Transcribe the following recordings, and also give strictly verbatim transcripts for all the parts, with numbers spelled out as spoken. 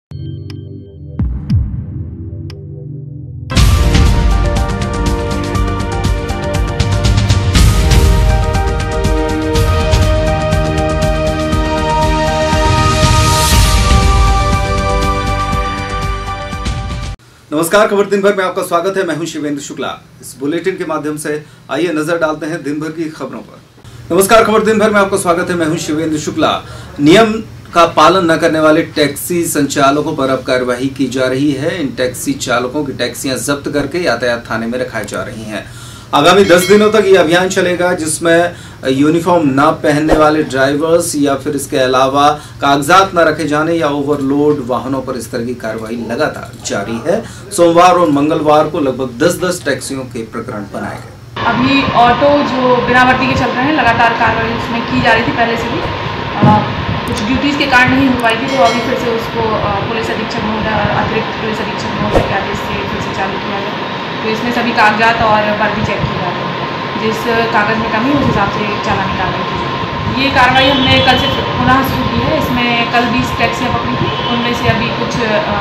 नमस्कार, खबर दिन भर में आपका स्वागत है। मैं हूं शिवेंद्र शुक्ला। इस बुलेटिन के माध्यम से आइए नजर डालते हैं दिन भर की खबरों पर। नमस्कार, खबर दिन भर में आपका स्वागत है। मैं हूं शिवेंद्र शुक्ला। नियम का पालन न करने वाले टैक्सी संचालकों पर अब कार्रवाई की जा रही है। इन टैक्सी चालकों की टैक्सियां जब्त करके यातायात थाने में रखाई जा रही हैं। आगामी दस दिनों तक ये अभियान चलेगा, जिसमें यूनिफॉर्म न पहनने वाले ड्राइवर्स या फिर इसके अलावा कागजात न रखे जाने या ओवरलोड वाहनों पर इस तरह की कार्रवाई लगातार जारी है। सोमवार और मंगलवार को लगभग दस दस टैक्सियों के प्रकरण बनाए गए। अभी ऑटो जो बिना वर्दी के चल रहे हैं, लगातार कार्रवाई उसमें की जा रही थी पहले से भी। आ, कुछ ड्यूटीज़ के कारण नहीं हो पाई थी, तो अभी फिर से उसको पुलिस अधीक्षक महोदय और अतिरिक्त पुलिस अधीक्षक महोदय के आदेश से फिर से चालू किया गया। तो इसमें सभी कागजात और वर्दी चेक की जा रही है। जिस कागज़ में कमी उस हिसाब से चालानी कार्रवाई की जाएगी। ये कार्रवाई हमने कल से पुनः शुरू की है। इसमें कल बीस टैक्सियाँ पकड़ी थी, उनमें से अभी कुछ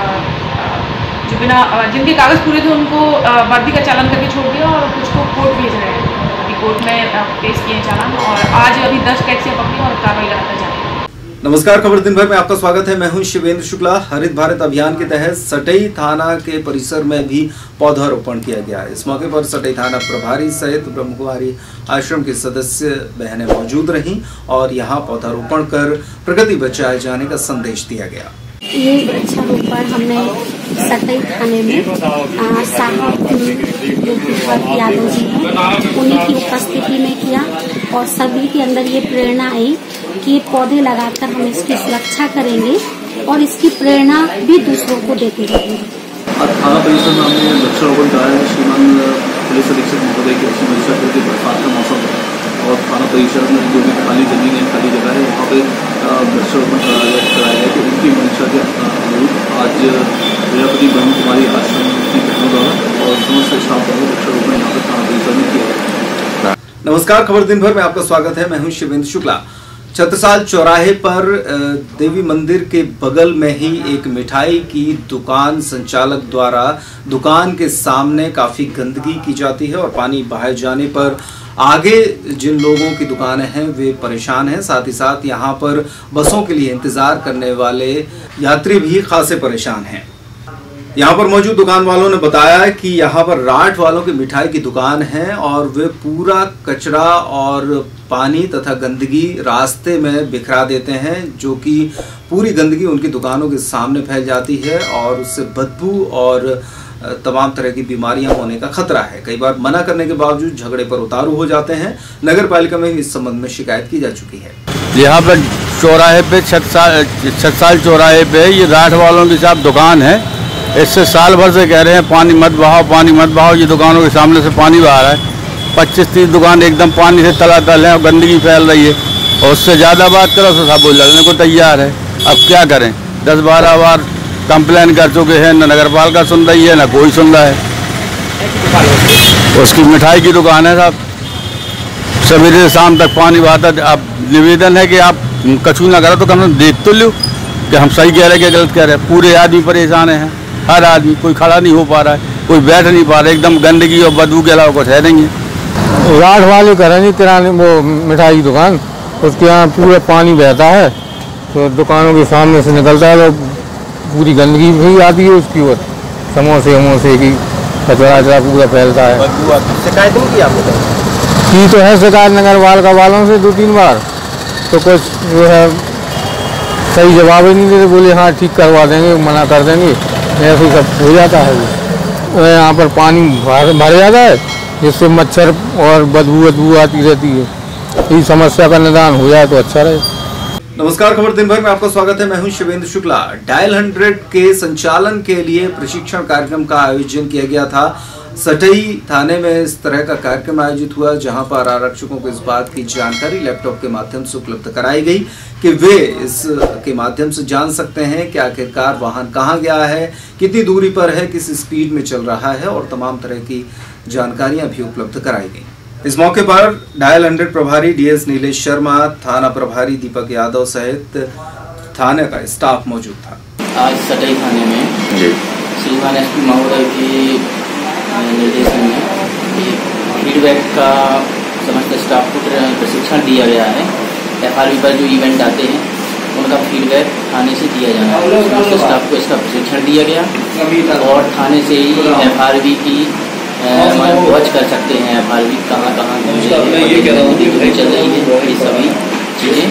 जो बिना जिनके कागज़ पूरे थे उनको वर्दी का चालान करके छोड़ दिया और कुछ को कोर्ट भेज रहे हैं। अभी कोर्ट में पेश किए चालान और आज अभी दस टैक्सियाँ पकड़ी और कार्रवाई लगातार जारी है। नमस्कार, खबर दिन भर में आपका स्वागत है। मैं हूं शिवेंद्र शुक्ला। हरित भारत अभियान के तहत सटई थाना के परिसर में भी पौधारोपण किया गया। इस मौके पर सटई थाना प्रभारी सहित ब्रह्मकुमारी आश्रम के सदस्य बहनें मौजूद रहीं और यहां पौधारोपण कर प्रकृति बचाए जाने का संदेश दिया गया। ये वृक्षारोपण हमने सटई थाने में साहब यादव जी हैं, उन्हीं की उपस्थिति में किया और सभी के अंदर ये प्रेरणा आई कि ये पौधे लगाकर हम इसकी सुरक्षा करेंगे और इसकी प्रेरणा भी दूसरों को देते रहेंगे। थाना परिसर में हमने वृक्षारोपण कराया है। श्रीमान पुलिस अधीक्षक महोदय की मंशा करके बरसात का मौसम है और थाना परिसर में जो भी खाली जमीन है, खाली जगह है, वहाँ पे वृक्षारोपण कराया गया। तो उनकी मंशा के अनुरूप आज प्रजापति ब्रह्मकुमारी आश्रम की बहनों द्वारा और समस्त स्टाफ द्वारा वृक्षारोपण यहाँ पर थाना परिसर में किया गया। नमस्कार, खबर दिन भर में आपका स्वागत है। मैं हूं शिवेंद्र शुक्ला। छत्रसाल चौराहे पर देवी मंदिर के बगल में ही एक मिठाई की दुकान संचालक द्वारा दुकान के सामने काफी गंदगी की जाती है और पानी बहाए जाने पर आगे जिन लोगों की दुकानें हैं वे परेशान हैं। साथ ही साथ यहाँ पर बसों के लिए इंतजार करने वाले यात्री भी खासे परेशान हैं। यहाँ पर मौजूद दुकान वालों ने बताया कि यहाँ पर राठ वालों की मिठाई की दुकान है और वे पूरा कचरा और पानी तथा गंदगी रास्ते में बिखरा देते हैं, जो कि पूरी गंदगी उनकी दुकानों के सामने फैल जाती है और उससे बदबू और तमाम तरह की बीमारियां होने का खतरा है। कई बार मना करने के बावजूद झगड़े पर उतारू हो जाते हैं। नगर पालिका में इस संबंध में शिकायत की जा चुकी है। यहाँ पर चौराहे पे छत्रसाल छत्रसाल चौराहे पे ये राठ वालों की साहब दुकान है। इससे साल भर से कह रहे हैं पानी मत बहाओ, पानी मत बहाओ। ये दुकानों के सामने से पानी बहा रहा है। पच्चीस तीस दुकान एकदम पानी से तलातल है और गंदगी फैल रही है और उससे ज़्यादा बात करो तो सब लड़ने को तैयार है। अब क्या करें, दस बारह बार कंप्लेन कर चुके हैं, न नगर पालिका सुन रही है न कोई सुन रहा है। उसकी मिठाई की दुकान है साहब, सवेरे से शाम तक पानी बहाता। अब निवेदन है कि आप कछु ना करो तो कम देख तो लो कि हम सही कह रहे हैं कि गलत कह रहे हैं। पूरे आदमी परेशान है, हर आदमी, कोई खड़ा नहीं हो पा रहा है, कोई बैठ नहीं पा रहा है। एकदम गंदगी और बदबू के अलावा कुछ है नहीं है। राठ वाले करें जी तिराने वो मिठाई की दुकान, उसके यहाँ पूरा पानी बहता है तो दुकानों के सामने से निकलता है तो पूरी गंदगी भी आती है उसकी ओर। समोसे वमोसे की कचरा कचरा पूरा फैलता है। शिकायत की आपको की तो है शिकायत नगर पालिका वालों से दो तीन बार, तो कुछ जो है सही जवाब ही नहीं देते। बोले हाँ ठीक करवा देंगे, मना कर देंगे, ऐसे सब हो जाता है। यहाँ पर पानी भर जाता है जिससे मच्छर और बदबू बदबू आती रहती है। इस समस्या का निदान हो जाए तो अच्छा रहे। नमस्कार, खबर दिन भर में आपका स्वागत है। मैं हूं शिवेंद्र शुक्ला। डायल हंड्रेड के संचालन के लिए प्रशिक्षण कार्यक्रम का आयोजन किया गया था। सटई थाने में इस तरह का कार्यक्रम आयोजित हुआ, जहां पर आरक्षकों को इस बात की जानकारी लैपटॉप के माध्यम से उपलब्ध कराई गई कि वे इस के माध्यम से जान सकते हैं कि आखिरकार वाहन कहां गया है, कितनी दूरी पर है, किस स्पीड में चल रहा है और तमाम तरह की जानकारियां भी उपलब्ध कराई गई। इस मौके पर डायल हंड्रेड प्रभारी डीएस नीलेश शर्मा, थाना प्रभारी दीपक यादव सहित थाने का स्टाफ मौजूद था। आज सटई थाने में जी श्रीमान एस पी महोदय के निर्देशन में एक फीडबैक का समस्त स्टाफ को प्रशिक्षण दिया गया है। एफ आर वी पर जो इवेंट आते हैं उनका फीडबैक थाने से दिया जाना है। समस्त स्टाफ को इसका प्रशिक्षण दिया गया और थाने से ही एफ आर वी की वॉच कर सकते हैं। एफ आर वी कहाँ कहाँ चल रही है, ये सभी चीज़ें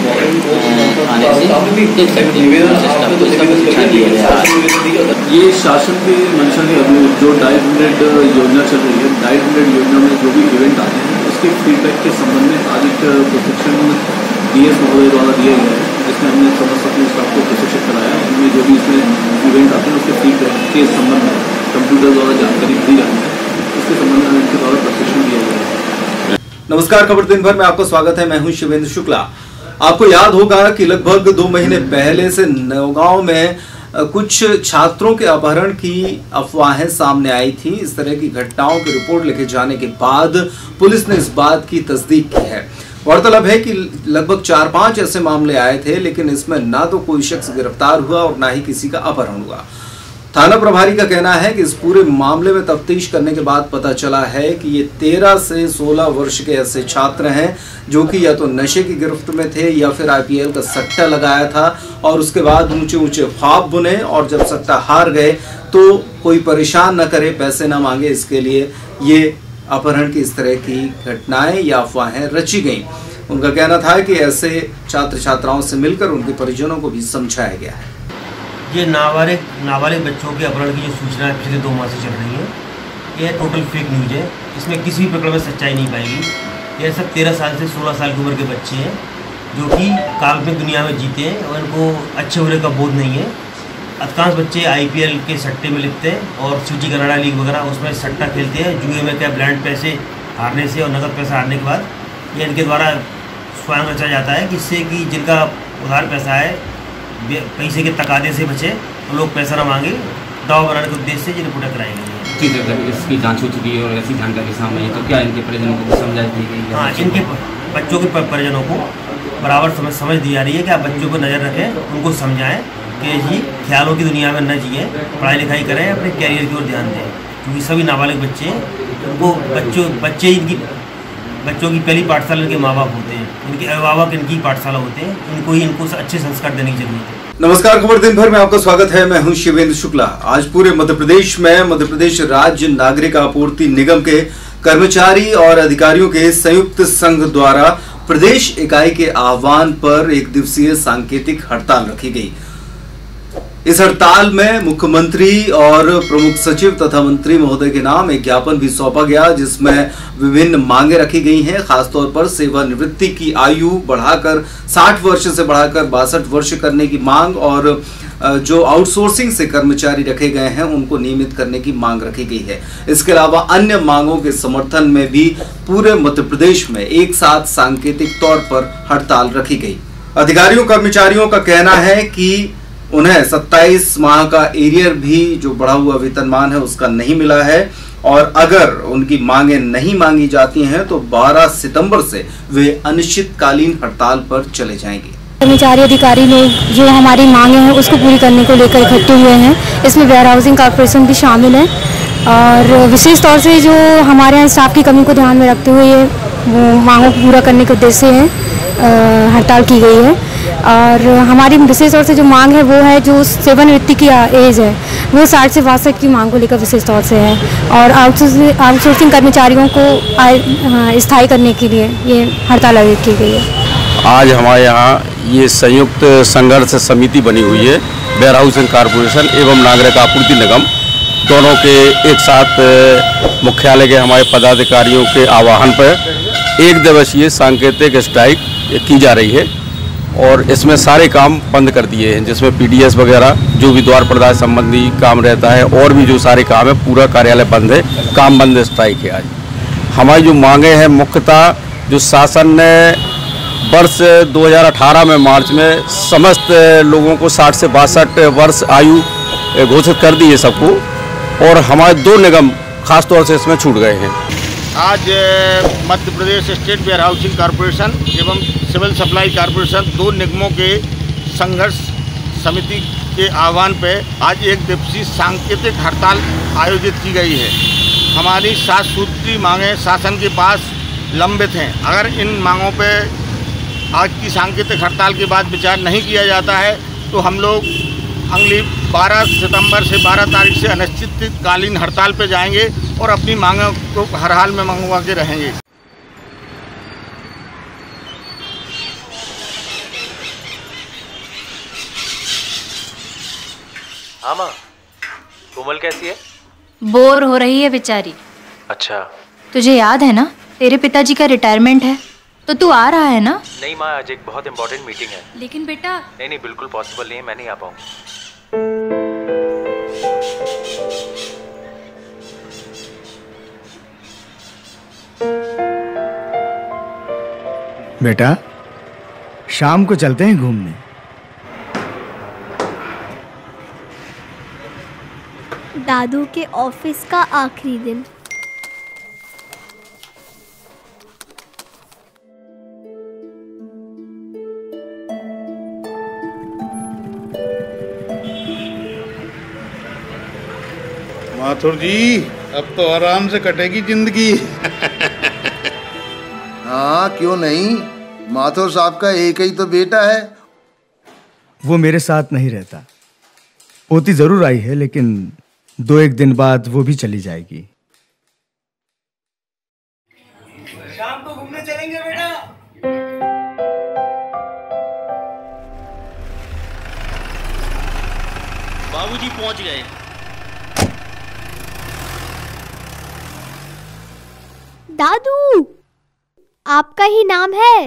थाने से देख सकते हैं। स्टाफ को इसका प्रशिक्षण दिया गया है। ये शासन के मंशा के अनुरूप जो डाइट हंड्रेड योजना चल रही है, डाइट हंड्रेड योजना में जो भी इवेंट आते हैं उसके फीडबैक के संबंध में आज एक प्रशिक्षण डी एस महोदय द्वारा दिया गया है, जिसमें हमने समस्त अपने स्टाफ को प्रशिक्षित कराया। उनमें जो भी इसमें इवेंट आते हैं उसके फीडबैक के संबंध में कंप्यूटर द्वारा जानकारी दी जाती है, उसके संबंध में इनके द्वारा प्रशिक्षण दिया गया है। नमस्कार, खबर दिन भर में आपका स्वागत है। मैं हूं शिवेंद्र शुक्ला। आपको याद होगा कि लगभग दो महीने पहले से नौगांव में कुछ छात्रों के अपहरण की अफवाहें सामने आई थी। इस तरह की घटनाओं की रिपोर्ट लिखे जाने के बाद पुलिस ने इस बात की तस्दीक की है। गौरतलब है कि लगभग चार पांच ऐसे मामले आए थे, लेकिन इसमें ना तो कोई शख्स गिरफ्तार हुआ और ना ही किसी का अपहरण हुआ। थाना प्रभारी का कहना है कि इस पूरे मामले में तफ्तीश करने के बाद पता चला है कि ये तेरह से सोलह वर्ष के ऐसे छात्र हैं जो कि या तो नशे की गिरफ्त में थे या फिर आई पी एल का सट्टा लगाया था और उसके बाद ऊंचे ऊंचे ख्वाब बुने और जब सट्टा हार गए तो कोई परेशान न करे, पैसे न मांगे, इसके लिए ये अपहरण की इस तरह की घटनाएं या अफवाहें रची गई। उनका कहना था कि ऐसे छात्र छात्राओं से मिलकर उनके परिजनों को भी समझाया गया है। ये नाबालिग नाबालिग बच्चों के अपहरण की जो सूचना पिछले दो माह से चल रही है, यह टोटल फेक न्यूज है। इसमें किसी भी प्रकार में सच्चाई नहीं पाएगी। यह सब तेरह साल से सोलह साल की उम्र के बच्चे हैं जो कि काल्पनिक दुनिया में जीते हैं और इनको अच्छे बुरे का बोध नहीं है। अधिकांश बच्चे आई पी एल के सट्टे में लिखते हैं और सिटी कनाडा लीग वगैरह उसमें सट्टा खेलते हैं। जुए में क्या ब्लाइंड पैसे हारने से और नकद पैसा हारने के बाद ये इनके द्वारा स्वयं रचा जाता है कि इससे कि जिनका उधार पैसा है पैसे के तकादे से बचे तो लोग पैसा न मांगे, दाव बनाने के उद्देश्य से ये रिपोर्ट कराएंगे। ठीक है, इसकी जांच हो चुकी है और ऐसी जानकारी सामने है, तो क्या इनके परिजनों को भी समझाई दी गई? हाँ, इनके बच्चों के परिजनों को बराबर समझ समझ दी जा रही है कि आप बच्चों को नज़र रखें, उनको समझाएं कि जी ख्यालों की दुनिया में न जिए, पढ़ाई लिखाई करें, अपने कैरियर की ओर ध्यान दें। क्योंकि सभी नाबालिग बच्चे उनको बच्चों बच्चे इनकी बच्चों की पहली पाठशाला इनके माँ बाप होते हैं, इनके अभिभावक इनकी पाठशाला होते हैं। इनको ही इनको अच्छे संस्कार देने की जरूरत है। नमस्कार, खबर दिन भर में आपका स्वागत है। मैं हूं शिवेंद्र शुक्ला। आज पूरे मध्य प्रदेश में मध्य प्रदेश राज्य नागरिक आपूर्ति निगम के कर्मचारी और अधिकारियों के संयुक्त संघ द्वारा प्रदेश इकाई के आह्वान पर एक दिवसीय सांकेतिक हड़ताल रखी गई। इस हड़ताल में मुख्यमंत्री और प्रमुख सचिव तथा मंत्री महोदय के नाम एक ज्ञापन भी सौंपा गया, जिसमें विभिन्न मांगे रखी गई हैं। खासतौर पर सेवानिवृत्ति की आयु बढ़ाकर साठ वर्ष से बढ़ाकर बासठ वर्ष करने की मांग और जो आउटसोर्सिंग से कर्मचारी रखे गए हैं उनको नियमित करने की मांग रखी गई है। इसके अलावा अन्य मांगों के समर्थन में भी पूरे मध्य प्रदेश में एक साथ सांकेतिक तौर पर हड़ताल रखी गई। अधिकारियों कर्मचारियों का कहना है कि उन्हें सत्ताईस माह का एरियर भी जो बढ़ा हुआ वेतनमान है उसका नहीं मिला है और अगर उनकी मांगे नहीं मांगी जाती हैं तो बारह सितंबर से वे अनिश्चितकालीन हड़ताल पर चले जाएंगे। कर्मचारी अधिकारी लोग जो हमारी मांगे हैं उसको पूरी करने को लेकर इकट्ठे हुए हैं। इसमें वेयर हाउसिंग कॉर्पोरेशन भी शामिल है और विशेष तौर से जो हमारे यहाँ स्टाफ की कमी को ध्यान में रखते हुए ये मांगों को पूरा करने के उद्देश्य से हड़ताल की गई है। और हमारी विशेष तौर से जो मांग है वो है जो सेवानिवृत्ति की एज है वो साठ से बासठ की मांग को लेकर विशेष तौर से है और आउटसोर्सिंग कर्मचारियों को स्थायी करने के लिए ये हड़ताल आयोजित की गई है। आज हमारे यहाँ ये संयुक्त संघर्ष समिति बनी हुई है। वेयर हाउसिंग कॉर्पोरेशन एवं नागरिक आपूर्ति निगम दोनों के एक साथ मुख्यालय के हमारे पदाधिकारियों के आह्वान पर एक दिवसीय सांकेतिक स्ट्राइक की जा रही है और इसमें सारे काम बंद कर दिए हैं, जिसमें पीडीएस वगैरह जो भी द्वार प्रदाय संबंधी काम रहता है और भी जो सारे काम है पूरा कार्यालय बंद है, काम बंद स्ट्राइक है। आज हमारी जो मांगे हैं मुख्यतः जो शासन ने वर्ष दो हज़ार अठारह में मार्च में समस्त लोगों को साठ से बासठ वर्ष आयु घोषित कर दी है सबको और हमारे दो निगम खास तौर से इसमें छूट गए हैं। आज Madhya Pradesh state warehousing corporation एवं सिविल सप्लाई कॉरपोरेशन दो निगमों के संघर्ष समिति के आह्वान पर आज एक दिवसीय सांकेतिक हड़ताल आयोजित की गई है। हमारी सात सूत्री मांगें शासन के पास लंबित हैं। अगर इन मांगों पर आज की सांकेतिक हड़ताल के बाद विचार नहीं किया जाता है तो हम लोग अगली बारह सितंबर से बारह तारीख से अनिश्चितकालीन हड़ताल पर जाएंगे और अपनी मांगों को हर हाल में मंगवा के रहेंगे। हाँ माँ, कोमल कैसी है? बोर हो रही है बेचारी। अच्छा, तुझे याद है ना तेरे पिताजी का रिटायरमेंट है, तो तू आ रहा है ना? नहीं माँ, आज एक बहुत इम्पोर्टेंट मीटिंग है। लेकिन बेटा। नहीं नहीं, बिल्कुल पॉसिबल नहीं है, मैं नहीं आ पाऊंगा। बेटा, शाम को चलते हैं घूमने। दादू के ऑफिस का आखिरी दिन। माथुर जी, अब तो आराम से कटेगी जिंदगी। हाँ, क्यों नहीं। माथुर साहब का एक ही तो बेटा है। वो मेरे साथ नहीं रहता। पोती जरूर आई है, लेकिन दो एक दिन बाद वो भी चली जाएगी। शाम को घूमने चलेंगे बेटा। बाबूजी पहुंच गए। दादू, आपका ही नाम है?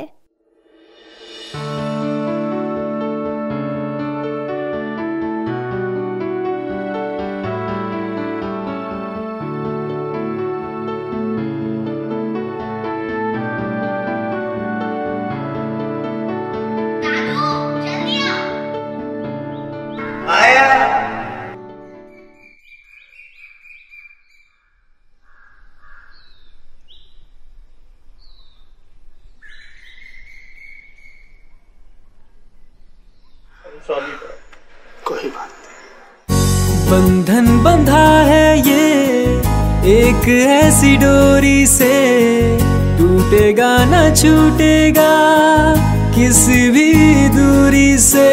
कोई बात नहीं। बंधन बंधा है ये एक ऐसी डोरी से, टूटेगा ना छूटेगा किसी भी दूरी से।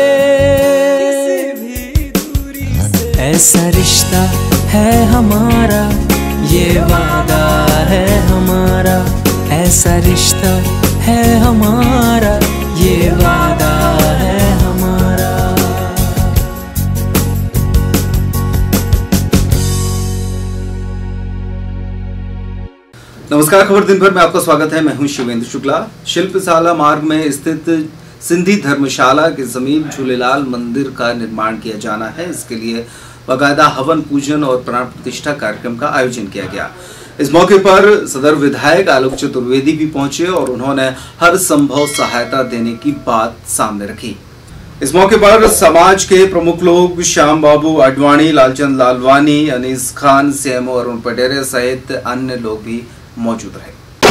ऐसा रिश्ता है हमारा, ये वादा है हमारा। ऐसा रिश्ता है हमारा, ये वादा है हमारा। नमस्कार, खबर दिन भर में आपका स्वागत है। मैं हूं शिवेंद्र शुक्ला। शिल्पशाला मार्ग में स्थित सिंधी धर्मशाला के समीप झूलेलाल मंदिर का निर्माण किया जाना है। इसके लिए बाकायदा हवन पूजन और प्राण प्रतिष्ठा कार्यक्रम का आयोजन किया गया। इस मौके पर सदर विधायक आलोक चतुर्वेदी भी पहुंचे और उन्होंने हर संभव सहायता देने की बात सामने रखी। इस मौके पर समाज के प्रमुख लोग श्याम बाबू आडवाणी, लालचंद लालवानी, अनीस खान, सीएमओ अरुण पटेरे सहित अन्य लोग भी मौजूद रहे।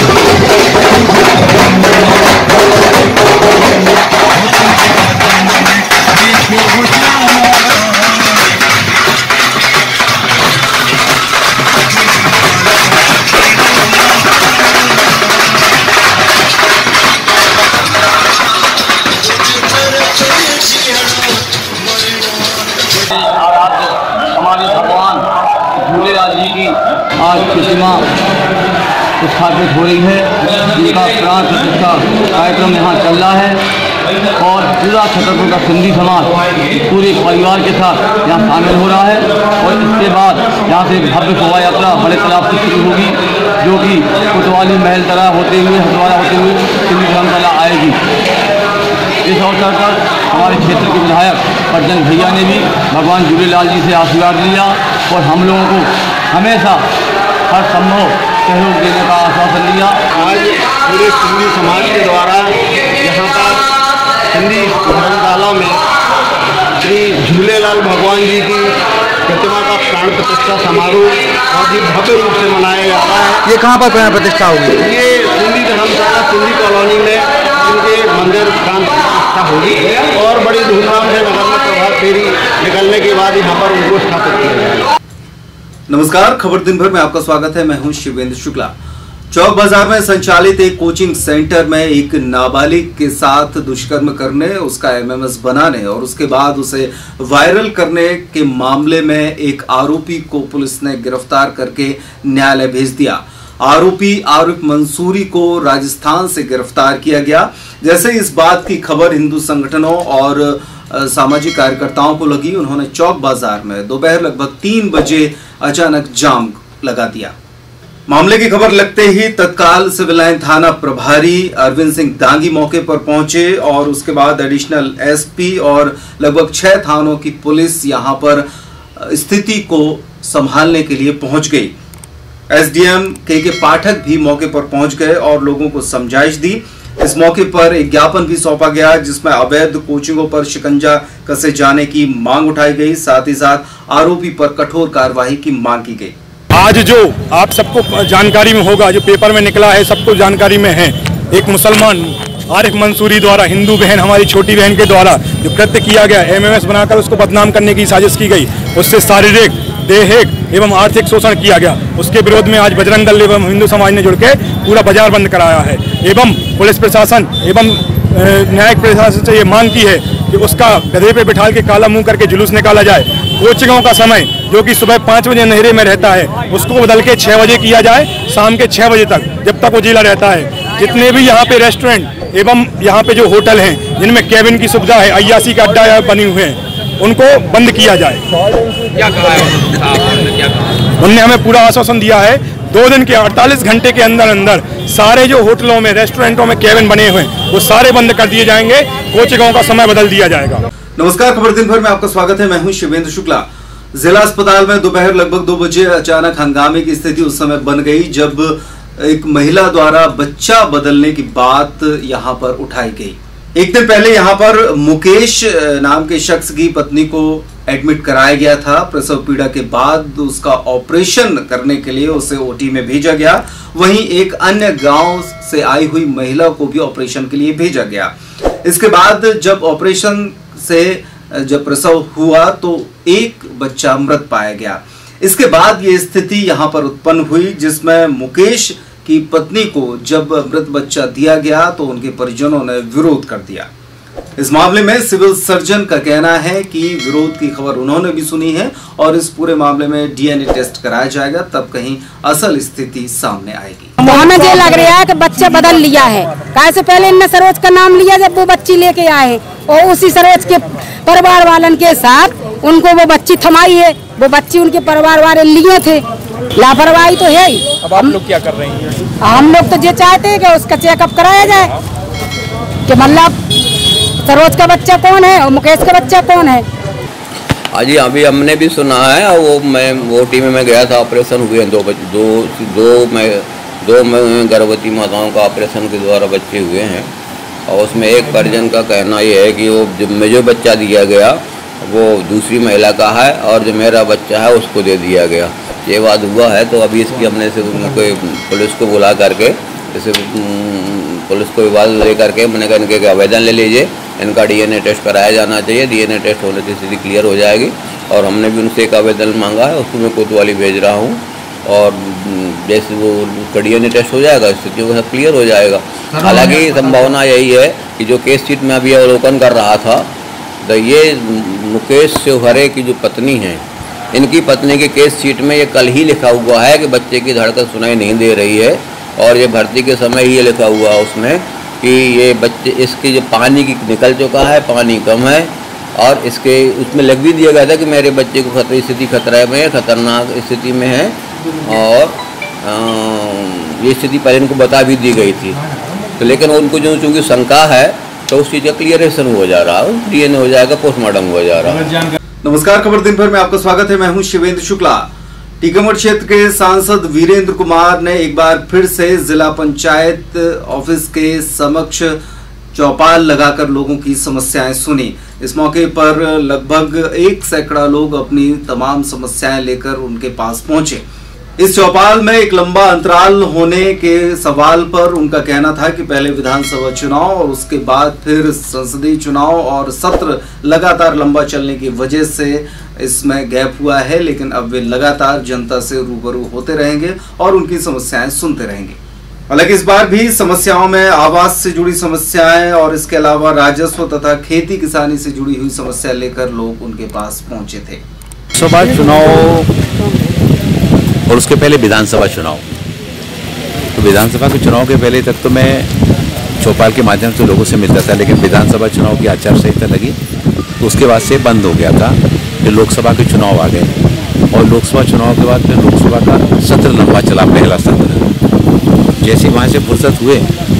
हमारे भगवान झूलेलाल जी की आज प्रतिमा स्थापित हो रही है, जिनका प्राण प्रतिष्ठा कार्यक्रम यहाँ चल रहा है और पूरा छतरपुर का सिंधी समाज पूरे परिवार के साथ यहाँ शामिल हो रहा है। और इसके बाद यहाँ से भव्य शोभा यात्रा बड़े तालाब से शुरू होगी, जो कि कोतवाली महल तरह होते हुए हथवाड़ा होते हुए सिंधी धर्मशाला आएगी। इस अवसर पर हमारे क्षेत्र के विधायक परजन भैया ने भी भगवान झूलेलाल जी से आशीर्वाद लिया और हम लोगों को हमेशा हर संभव सहयोग देने का आश्वासन दिया। आज पूरे सिंधी समाज के द्वारा यहाँ पर सिंधी धर्मशाला में श्री झूलेलाल भगवान जी की प्रतिमा का प्राण प्रतिष्ठा समारोह बहुत ही भव्य रूप से मनाया जा रहा है। ये कहाँ पर प्राण प्रतिष्ठा होगी? ये सिंधी धर्मशाला सिंधी कॉलोनी में शासन के मंदिर प्रांत प्रतिष्ठा होगी और बड़ी धूमधाम से नगर में प्रभात फेरी निकलने के बाद यहाँ पर उनको स्थापित किया जाएगा। नमस्कार, खबर दिन भर में आपका स्वागत है। मैं हूं शिवेंद्र शुक्ला। चौक बाजार में संचालित एक कोचिंग सेंटर में एक नाबालिग के साथ दुष्कर्म करने, उसका एमएमएस बनाने और उसके बाद उसे वायरल करने के मामले में एक आरोपी को पुलिस ने गिरफ्तार करके न्यायालय भेज दिया। आरोपी आरिफ मंसूरी को राजस्थान से गिरफ्तार किया गया। जैसे इस बात की खबर हिंदू संगठनों और सामाजिक कार्यकर्ताओं को लगी, उन्होंने चौक बाजार में दोपहर लगभग तीन बजे अचानक जाम लगा दिया। मामले की खबर लगते ही तत्काल सिविल लाइन थाना प्रभारी अरविंद सिंह दांगी मौके पर पहुंचे और उसके बाद एडिशनल एसपी और लगभग छह थानों की पुलिस यहां पर स्थिति को संभालने के लिए पहुंच गई। एसडीएम के के पाठक भी मौके पर पहुंच गए और लोगों को समझाइश दी। इस मौके पर एक ज्ञापन भी सौंपा गया जिसमें अवैध कोचिंगों पर शिकंजा कसे जाने की मांग उठाई गई, साथ ही साथ आरोपी पर कठोर कार्रवाई की मांग की गई। आज जो आप सबको जानकारी में होगा, जो पेपर में निकला है, सबको जानकारी में है, एक मुसलमान आरिफ मंसूरी द्वारा हिंदू बहन, हमारी छोटी बहन के द्वारा जो कृत्य किया गया, एमएमएस बनाकर उसको बदनाम करने की साजिश की गई, उससे शारीरिक, दैहिक एवं आर्थिक शोषण किया गया। उसके विरोध में आज बजरंग दल एवं हिंदू समाज ने जुड़ के पूरा बाजार बंद कराया है एवं पुलिस प्रशासन एवं न्यायिक प्रशासन से ये मांग की है कि उसका गधे पे बिठाल के काला मुंह करके जुलूस निकाला जाए। कोचिंगों का समय जो कि सुबह पाँच बजे अंधेरे में रहता है, उसको बदल के छः बजे किया जाए, शाम के छः बजे तक, जब तक वो जिला रहता है। जितने भी यहाँ पे रेस्टोरेंट एवं यहाँ पे जो होटल हैं जिनमें कैबिन की सुविधा है, अय्यासी का अड्डा बने हुए हैं, उनको बंद किया जाए। क्या कहा है? क्या कहा? उन्होंने हमें पूरा आश्वासन दिया है, दो दिन के अड़तालीस घंटे के अंदर अंदर सारे जो होटलों में, रेस्टोरेंटों में कैबिन बने हुए हैं वो सारे बंद कर दिए जाएंगे, कोचिंगों का समय बदल दिया जाएगा। नमस्कार, खबर दिन भर में आपका स्वागत है। मैं हूं शिवेंद्र शुक्ला। जिला अस्पताल में दोपहर लगभग दो बजे अचानक हंगामे की स्थिति उस समय बन गई जब एक महिला द्वारा बच्चा बदलने की बात यहां पर उठाई गई। एक दिन पहले यहां पर मुकेश नाम के शख्स की पत्नी को एडमिट कराया गया था। प्रसव पीड़ा के बाद उसका ऑपरेशन करने के लिए उसे ओटी में भेजा गया। वहीं एक अन्य गांव से आई हुई महिला को भी ऑपरेशन के लिए भेजा गया। इसके बाद जब ऑपरेशन से जब प्रसव हुआ तो एक बच्चा मृत पाया गया। इसके बाद ये स्थिति यहां पर उत्पन्न हुई जिसमें मुकेश की पत्नी को जब मृत बच्चा दिया गया तो उनके परिजनों ने विरोध कर दिया। इस मामले में सिविल सर्जन का कहना है कि विरोध की खबर उन्होंने भी सुनी है और इस पूरे मामले में डीएनए टेस्ट कराया जाएगा, तब कहीं असल स्थिति सामने आएगी। हमें ये लग रहा है कि बच्चा बदल लिया है। कैसे पहले इनने सरोज का नाम लिया जब वो बच्ची लेके आए और उसी सरोज के परिवार वालन के साथ उनको वो बच्ची थमाई है, वो बच्ची उनके परिवार वाले लिए थे। लापरवाही तो है ही। अब आप लोग क्या कर रहे हैं? हम लोग तो ये चाहते हैं कि उसका चेकअप कराया जाए कि मतलब सरोज का बच्चा कौन है और मुकेश का बच्चा कौन है। हाँ जी, अभी हमने भी सुना है और वो मैं वो टीम में गया था, ऑपरेशन हुए हैं दो बच्चे, दो दो मैं दो में गर्भवती माताओं का ऑपरेशन के द्वारा बच्चे हुए हैं और उसमें एक परिजन का कहना ये है कि वो जो मुझे जो बच्चा दिया गया वो दूसरी महिला का है और जो मेरा बच्चा है उसको दे दिया गया। ये बात हुआ है तो अभी इसकी हमने से उनको पुलिस को बुला करके जैसे पुलिस को विवाद ले करके मैंने कहा इनके आवेदन ले लीजिए, इनका डीएनए टेस्ट कराया जाना चाहिए। डीएनए टेस्ट होने से स्थिति क्लियर हो जाएगी और हमने भी उनसे एक आवेदन मांगा है, उसको मैं कोतवाली भेज रहा हूँ और जैसे वो उसका डीएनए टेस्ट हो जाएगा स्थितियों के साथ क्लियर हो जाएगा। हालांकि संभावना यही है कि जो केस शीट में अभी अवलोकन कर रहा था तो ये मुकेश शिवहरे की जो पत्नी है, इनकी पत्नी के केस शीट में ये कल ही लिखा हुआ है कि बच्चे की धड़कन सुनाई नहीं दे रही है और ये भर्ती के समय ही ये लिखा हुआ है उसमें कि ये बच्चे इसके जो पानी की निकल चुका है, पानी कम है और इसके उसमें लिख भी दिया गया था कि मेरे बच्चे को खतरे स्थिति खतरे में है, खतरनाक स्थिति में है और आ, ये स्थिति पहले इनको बता भी दी गई थी। तो लेकिन उनको जो चूँकि शंका है तो उस चीज़ का क्लियरेशन हो जा रहा है, डीएनए हो जाएगा, पोस्टमार्टम हो जा रहा है। नमस्कार, खबर दिन भर में आपका स्वागत है। मैं हूं शिवेंद्र शुक्ला। टीकमगढ़ क्षेत्र के सांसद वीरेंद्र कुमार ने एक बार फिर से जिला पंचायत ऑफिस के समक्ष चौपाल लगाकर लोगों की समस्याएं सुनी। इस मौके पर लगभग एक सैकड़ा लोग अपनी तमाम समस्याएं लेकर उनके पास पहुंचे। इस चौपाल में एक लंबा अंतराल होने के सवाल पर उनका कहना था कि पहले विधानसभा चुनाव और उसके बाद फिर संसदीय चुनाव और सत्र लगातार लंबा चलने की वजह से इसमें गैप हुआ है, लेकिन अब वे लगातार जनता से रूबरू होते रहेंगे और उनकी समस्याएं सुनते रहेंगे। हालांकि इस बार भी समस्याओं में आवास से जुड़ी समस्याएं और इसके अलावा राजस्व तथा खेती किसानी से जुड़ी हुई समस्या लेकर लोग उनके पास पहुंचे थे। लोकसभा चुनाव और उसके पहले विधानसभा चुनाव, तो विधानसभा के चुनाव के पहले तक तो मैं चौपाल के माध्यम से लोगों से मिलता था, लेकिन विधानसभा चुनाव की आचार संहिता लगी तो उसके बाद से बंद हो गया था। फिर लोकसभा के चुनाव आ गए और लोकसभा चुनाव के बाद फिर लोकसभा का सत्र लंबा चला, पहला सत्र। जैसे वहाँ से फुर्सत हुए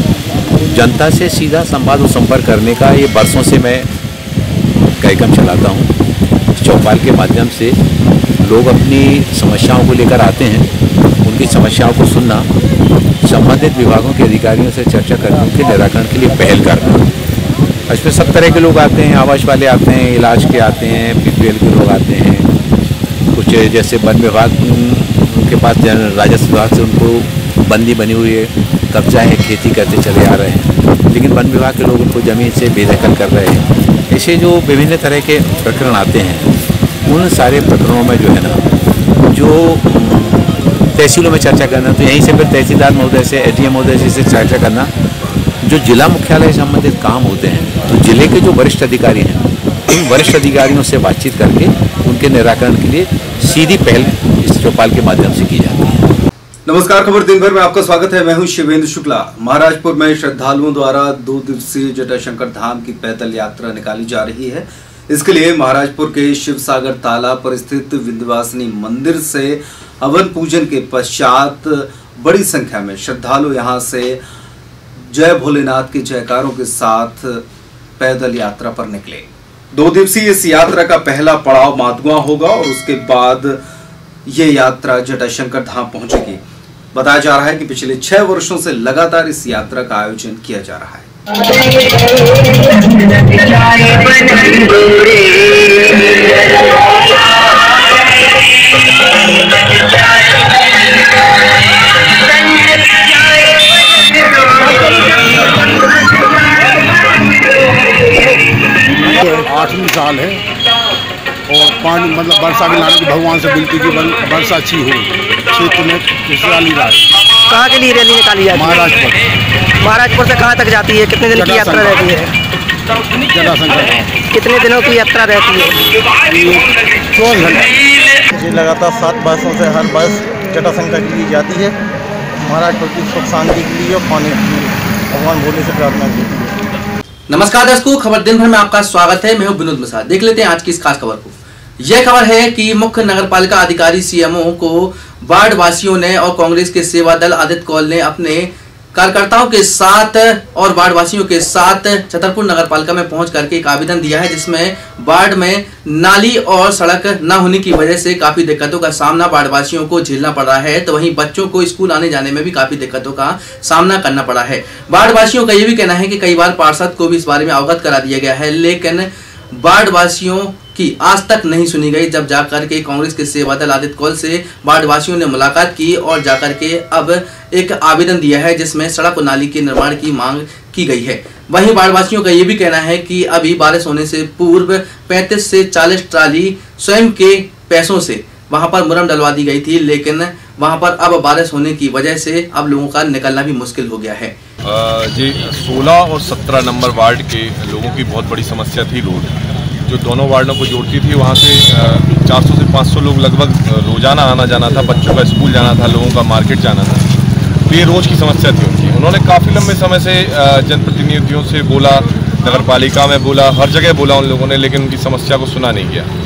जनता से सीधा संवाद और संपर्क करने का ये वर्षों से मैं कार्यक्रम चलाता हूँ। चौपाल के माध्यम से लोग अपनी समस्याओं को लेकर आते हैं, उनकी समस्याओं को सुनना, संबंधित विभागों के अधिकारियों से चर्चा करके उनके निराकरण के लिए पहल करना। इसमें सब तरह के लोग आते हैं, आवास वाले आते हैं, इलाज के आते हैं, पीपीएल के लोग आते हैं, कुछ जैसे वन विभाग उनके पास राजस्व विभाग से उनको बंदी बनी हुई है, कब्जा है, खेती करते चले आ रहे हैं, लेकिन वन विभाग के लोग उनको ज़मीन से बेदखल कर रहे हैं। ऐसे जो विभिन्न तरह के प्रकरण आते हैं, उन सारे प्रकरणों में जो है ना, जो तहसीलों में चर्चा करना, तो यहीं से फिर तहसीलदार महोदय से, एडीएम महोदय से चर्चा करना, जो जिला मुख्यालय से संबंधित काम होते हैं, तो जिले के जो वरिष्ठ अधिकारी हैं, उन वरिष्ठ अधिकारियों से बातचीत करके उनके निराकरण के लिए सीधी पहल इस चौपाल के माध्यम से की जाती है। नमस्कार, खबर दिन भर में आपका स्वागत है। मैं हूं शिवेंद्र शुक्ला। महाराजपुर में श्रद्धालुओं द्वारा दो दिवसीय जटाशंकर धाम की पैदल यात्रा निकाली जा रही है। इसके लिए महाराजपुर के शिव सागर तालाब पर स्थित विंध्यवासिनी मंदिर से हवन पूजन के पश्चात बड़ी संख्या में श्रद्धालु यहां से जय भोलेनाथ के जयकारों के साथ पैदल यात्रा पर निकले। दो दिवसीय इस यात्रा का पहला पड़ाव माधुआ होगा और उसके बाद ये यात्रा जटाशंकर धाम पहुंचेगी। बताया जा रहा है कि पिछले छह वर्षों से लगातार इस यात्रा का आयोजन किया जा रहा है। आठवीं साल है और पानी मतलब वर्षा के लाने की भगवान से बिनती की वर्षा अच्छी हो क्षेत्र में खुशहाली रहा। कहाँ के लिए रैली निकाली जाती है? महाराजपुर। महाराजपुर से कहाँ तक जाती है? कितने दिन की यात्रा रहती है? जटाशंकर। कितने दिनों की यात्रा रहती है? चौदह घंटे। लगातार सात बसों से हर बस जटाशंकर के लिए जाती है, महाराजपुर की सुख शांति के लिए और पानी के लिए भगवान भोले से प्रार्थना की है। नमस्कार दर्शकों, खबर दिन भर में आपका स्वागत है। मैं हूं विनोद मिश्रा। देख लेते हैं आज की इस खास खबर को। यह खबर है कि मुख्य नगरपालिका अधिकारी सीएमओ को वार्ड वासियों ने और कांग्रेस के सेवा दल आदित्य कौल ने अपने कार्यकर्ताओं के साथ और वार्ड वासियों के साथ छतरपुर नगरपालिका में पहुंच करके एक आवेदन दिया है, जिसमें वार्ड में नाली और सड़क न होने की वजह से काफी दिक्कतों का सामना वार्ड वासियों को झेलना पड़ रहा है। तो वहीं बच्चों को स्कूल आने जाने में भी काफी दिक्कतों का सामना करना पड़ा है। वार्ड वासियों का यह भी कहना है कि कई बार पार्षद को भी इस बारे में अवगत करा दिया गया है, लेकिन वार्ड वासियों की आज तक नहीं सुनी गई। जब जाकर के कांग्रेस के सेवा दल आदित्य कौल से वार्ड वासियों ने मुलाकात की और जाकर के अब एक आवेदन दिया है, जिसमें सड़क और नाली के निर्माण की मांग की गई है। वहीं वार्ड वासियों का यह भी कहना है कि अभी बारिश होने से पूर्व पैंतीस से चालीस ट्राली स्वयं के पैसों से वहां पर मुरम डलवा दी गई थी, लेकिन वहां पर अब बारिश होने की वजह से अब लोगों का निकलना भी मुश्किल हो गया है। जी सोलह और सत्रह नंबर वार्ड के लोगों की बहुत बड़ी समस्या थी रोड, जो दोनों वार्डों को जोड़ती थी। वहाँ से चार सौ से पाँच सौ लोग लगभग रोजाना आना जाना था, बच्चों का स्कूल जाना था, लोगों का मार्केट जाना था। तो ये रोज़ की समस्या थी उनकी। उन्होंने काफ़ी लंबे समय से जनप्रतिनिधियों से बोला, नगर पालिका में बोला, हर जगह बोला उन लोगों ने, लेकिन उनकी समस्या को सुना नहीं गया।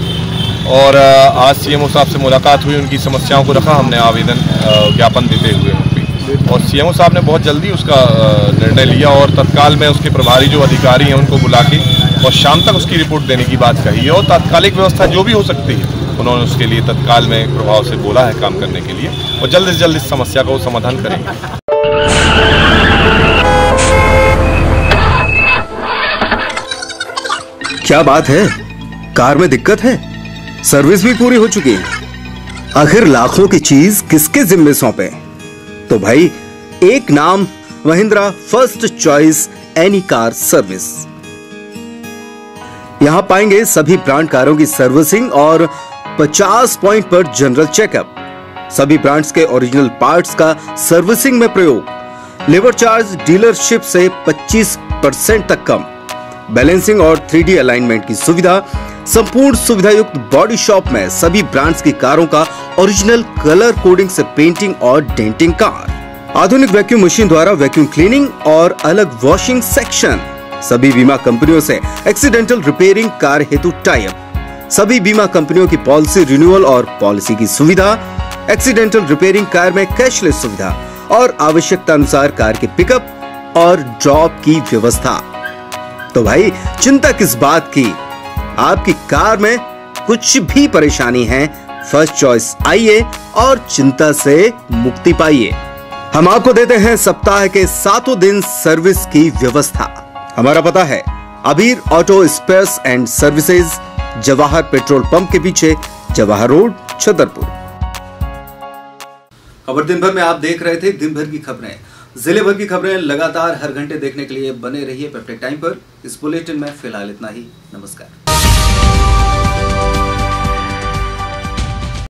और आज सीएमओ साहब से मुलाकात हुई, उनकी समस्याओं को रखा हमने आवेदन ज्ञापन देते हुए उन पर, और सीएमओ साहब ने बहुत जल्दी उसका निर्णय लिया और तत्काल में उसके प्रभारी जो अधिकारी हैं उनको बुला के और शाम तक उसकी रिपोर्ट देने की बात कही है। और तात्कालिक व्यवस्था जो भी हो सकती है उन्होंने उसके लिए तत्काल में प्रभाव से बोला है काम करने के लिए, और जल्द से जल्द इस समस्या का वो समाधान करेंगे। क्या बात है, कार में दिक्कत है? सर्विस भी पूरी हो चुकी है? आखिर लाखों की चीज किसके जिम्मे सौंपे? तो भाई एक नाम, Mahindra first choice any car service. यहां पाएंगे सभी ब्रांड कारों की सर्विसिंग और पचास पॉइंट पर जनरल चेकअप, सभी ब्रांड्स के ओरिजिनल पार्ट्स का सर्विसिंग में प्रयोग, लेबर चार्ज डीलरशिप से पच्चीस परसेंट तक कम, बैलेंसिंग और थ्री डी अलाइनमेंट की सुविधा, संपूर्ण सुविधा युक्त बॉडी शॉप में सभी ब्रांड्स की कारों का ओरिजिनल कलर कोडिंग से पेंटिंग और डेंटिंग कार, आधुनिक वैक्यूम मशीन द्वारा वैक्यूम क्लीनिंग और अलग वॉशिंग सेक्शन, सभी बीमा कंपनियों से एक्सीडेंटल रिपेयरिंग कार हेतु टाई अप, सभी बीमा कंपनियों की पॉलिसी रिन्यूअल और पॉलिसी की सुविधा, एक्सीडेंटल रिपेयरिंग कार में कैशलेस सुविधा और आवश्यकता अनुसार कार के पिकअप और ड्रॉप की व्यवस्था। तो भाई चिंता किस बात की, आपकी कार में कुछ भी परेशानी है, फर्स्ट चॉइस आइए और चिंता से मुक्ति पाइए। हम आपको देते हैं सप्ताह के सातों दिन सर्विस की व्यवस्था। हमारा पता है Abir auto spares and services, Jawahar petrol pump के पीछे, जवाहर रोड, छतरपुर। खबर दिन भर में आप देख रहे थे दिन भर की खबरें। जिले भर की खबरें लगातार हर घंटे देखने के लिए बने रहिए पेप्टेड टाइम पर। इस बुलेटिन में फिलहाल इतना ही। नमस्कार।